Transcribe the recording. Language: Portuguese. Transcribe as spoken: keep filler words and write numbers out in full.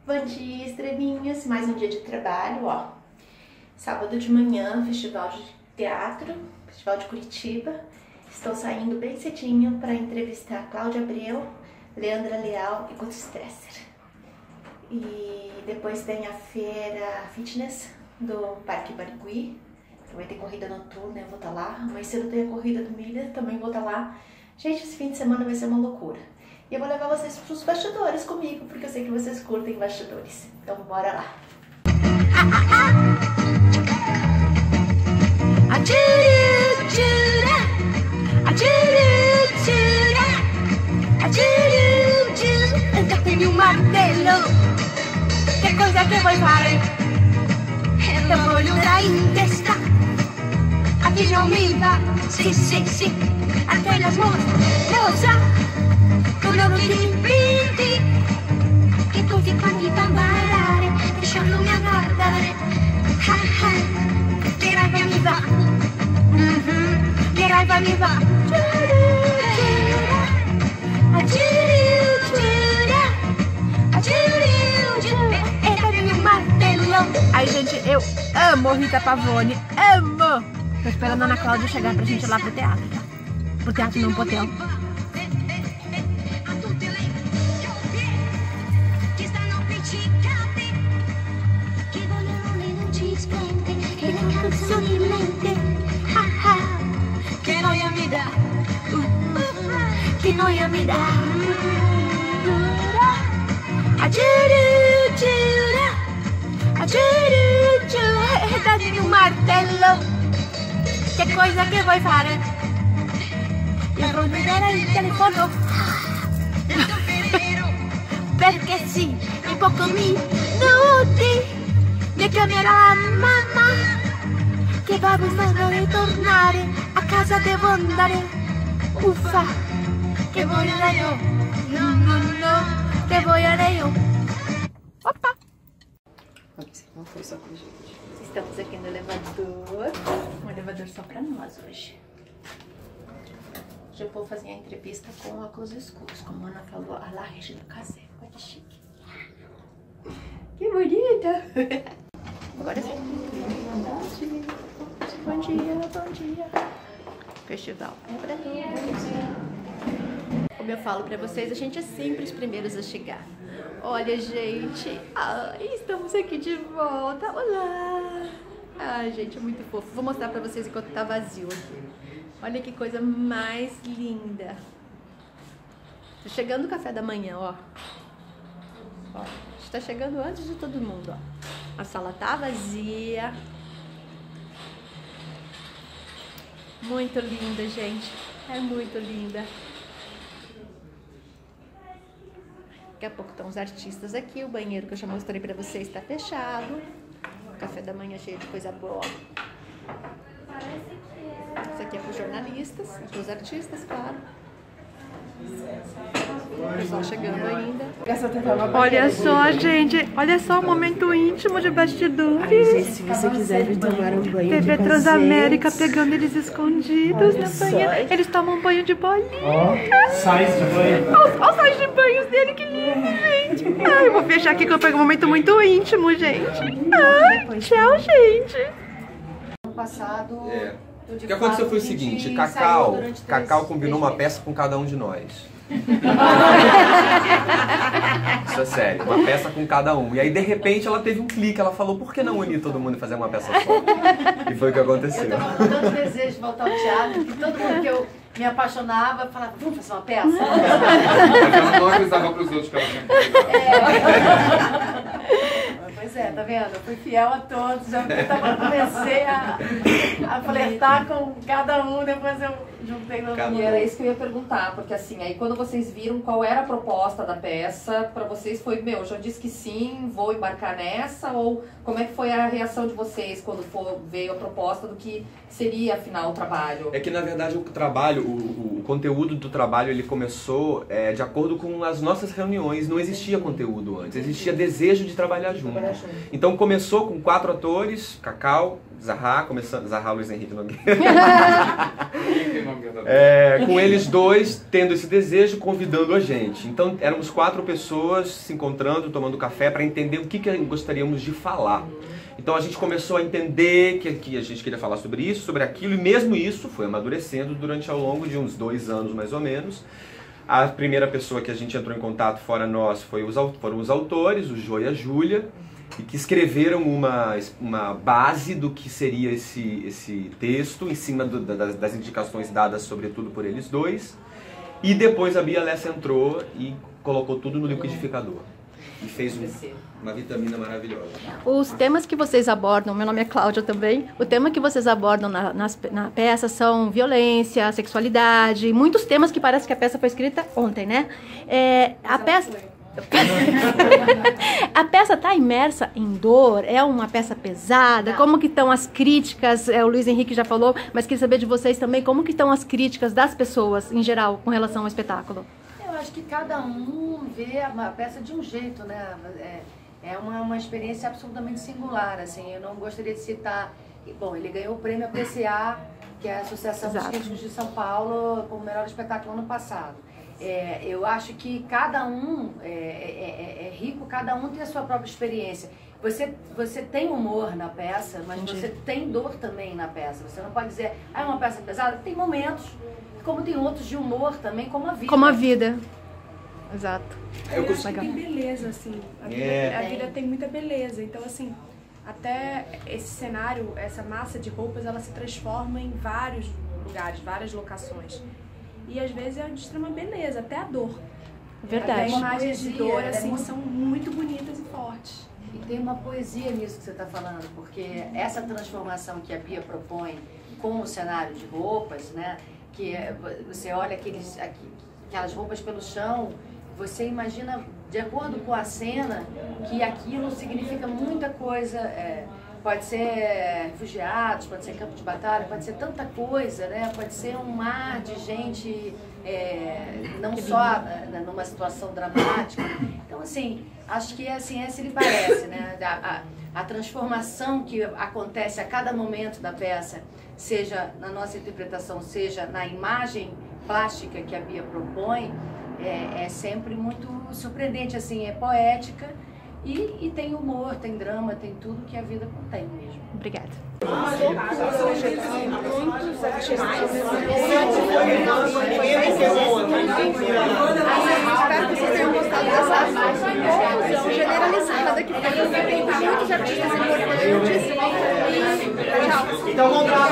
Bom dia, estrelinhas. Mais um dia de trabalho, ó. Sábado de manhã, festival de teatro, festival de Curitiba. Estou saindo bem cedinho para entrevistar Cláudia Abreu, Leandra Leal e Guto Stresser. E depois tem a feira fitness do Parque Barigui, que vai ter corrida noturna, eu vou estar lá. Amanhã cedo tem a corrida do Milha, também vou estar lá. Gente, esse fim de semana vai ser uma loucura. E eu vou levar vocês para os bastidores comigo, porque eu sei que vocês curtem bastidores. Então bora lá! Eu tenho um martelo. Que coisa que vuoi fare? Lo voglio dare in testa. A chi non mi va, sì, sì, sì. Anche la smola, lo sa. Con loro dipinti che tutti quanti ballare, lasciandomi a guardare. Ah, ah, che rabbia mi va. Mm-hmm. Che rabbia mi va. Ai, gente, eu amo Rita Pavone, amo! Tô esperando a Ana Cláudia chegar pra gente ir lá pro teatro, tá? Pro teatro não, pro hotel. Que noia me dá, que noia me dá. Dá-me um martelo. Que coisa que vuoi fare? La romperà il telefono. Perché sì, in pochi minuti mi chiamerà la mamma, che babbo stanno ritornare, a casa devo andare. Uffa, che voglio io, no, no, no, che voglio io. Opa! Não foi só pra gente. Estamos aqui no elevador, um elevador só pra nós hoje. Hoje eu vou fazer a entrevista com óculos escuros, como a Ana falou, a lá Regina Casé. Olha que chique. Que bonita! Agora sim. Bom dia, bom dia. Festival é pra todos. Como eu falo pra vocês, a gente é sempre os primeiros a chegar. Olha, gente, ai, estamos aqui de volta. Olá! Ai, gente, é muito fofo. Vou mostrar pra vocês enquanto tá vazio aqui. Olha que coisa mais linda. Tá chegando o café da manhã, ó. Ó, está chegando antes de todo mundo, ó. A sala tá vazia. Muito linda, gente. É muito linda. Daqui a pouco estão os artistas aqui. O banheiro que eu já mostrei pra vocês está fechado. O café da manhã cheio de coisa boa. Isso aqui é para os jornalistas, para os artistas, claro. O pessoal chegando ainda. Olha só, gente. Olha só o momento íntimo de bastidores. Ai, gente, se você quiser vir tomar um banho T V de Transamérica vocês. pegando eles escondidos Olha na só. banheira. Eles tomam banho de bolinha. Ó, sais de banho. Olha os sais de banhos dele, que lindo, gente. Ai, eu vou fechar aqui que eu pego um momento muito íntimo, gente. Ai, tchau, gente. No passado... É. O que aconteceu foi o seguinte, Cacau, Cacau combinou uma peça com cada um de nós. Isso é sério, uma peça com cada um. E aí, de repente, ela teve um clique, ela falou, por que não unir todo mundo e fazer uma peça só? E foi o que aconteceu. Eu tava com tanto desejo de voltar ao teatro, que todo mundo que eu me apaixonava falava, vamos fazer uma peça? Mas ela não avisava para os outros que ela tinha que é. Pois é, tá vendo? Eu fui fiel a todos, eu tava, comecei a, a flertar com cada um, depois eu juntei todo mundo. E era isso que eu ia perguntar, porque assim, aí quando vocês viram qual era a proposta da peça, pra vocês foi, meu, já disse que sim, vou embarcar nessa, ou como é que foi a reação de vocês quando for, veio a proposta do que seria, afinal, o trabalho? É que, na verdade, o trabalho, o, o conteúdo do trabalho, ele começou é, de acordo com as nossas reuniões, não existia conteúdo antes, existia desejo de trabalhar junto. Então começou com quatro atores, Cacau, Zahá, começando, Zahá, Luiz Henrique Nogueira. É, com eles dois tendo esse desejo, convidando a gente. Então éramos quatro pessoas se encontrando, tomando café para entender o que, que gostaríamos de falar. Então a gente começou a entender que, que a gente queria falar sobre isso, sobre aquilo, e mesmo isso foi amadurecendo durante ao longo de uns dois anos mais ou menos. A primeira pessoa que a gente entrou em contato fora nós foi os, foram os autores, o Jô e a Júlia, e que escreveram uma, uma base do que seria esse, esse texto, em cima do, das, das indicações dadas sobretudo por eles dois. E depois a Bia Lessa entrou e colocou tudo no liquidificador. E fez um, uma vitamina maravilhosa. Os temas que vocês abordam, meu nome é Cláudia também, o tema que vocês abordam na, nas, na peça são violência, sexualidade, muitos temas que parece que a peça foi escrita ontem, né? É, a peça... A peça está imersa em dor? É uma peça pesada? Não. Como que estão as críticas? É, o Luiz Henrique já falou, mas queria saber de vocês também, como que estão as críticas das pessoas, em geral, com relação ao espetáculo? Eu acho que cada um vê a peça de um jeito, né? É, é uma, uma experiência absolutamente singular, assim. Eu não gostaria de citar... Bom, ele ganhou o prêmio A P C A, que é a Associação Exato. dos Críticos de São Paulo, como melhor espetáculo ano passado. É, eu acho que cada um é, é, é, é rico, cada um tem a sua própria experiência. Você, você tem humor na peça, mas Entendi. você tem dor também na peça. Você não pode dizer, ah, é uma peça pesada. Tem momentos, como tem outros de humor também, como a vida. Como a vida. Exato. Eu, eu acho que tem beleza, assim. A vida, é. a vida tem muita beleza. Então, assim, até esse cenário, essa massa de roupas, ela se transforma em vários lugares, várias locações. E às vezes é de extrema beleza, até a dor. Verdade. As imagens de dor, assim, é muito... são muito bonitas e fortes. E tem uma poesia nisso que você está falando, porque essa transformação que a Bia propõe com o cenário de roupas, né? Que você olha aqueles, aquelas roupas pelo chão, você imagina, de acordo com a cena, que aquilo significa muita coisa. É, pode ser refugiados, pode ser campo de batalha, pode ser tanta coisa, né? Pode ser um mar de gente, é, não só numa situação dramática. Então, assim, acho que assim, essa lhe parece, né? A, a, a transformação que acontece a cada momento da peça, seja na nossa interpretação, seja na imagem plástica que a Bia propõe, é, é sempre muito surpreendente, assim, é poética. E, e tem humor, tem drama, tem tudo que a vida contém mesmo. Obrigada. Muitos artistas espero que vocês tenham gostado dessa confusão generalizada que tem muitos artistas importantes. E tchau.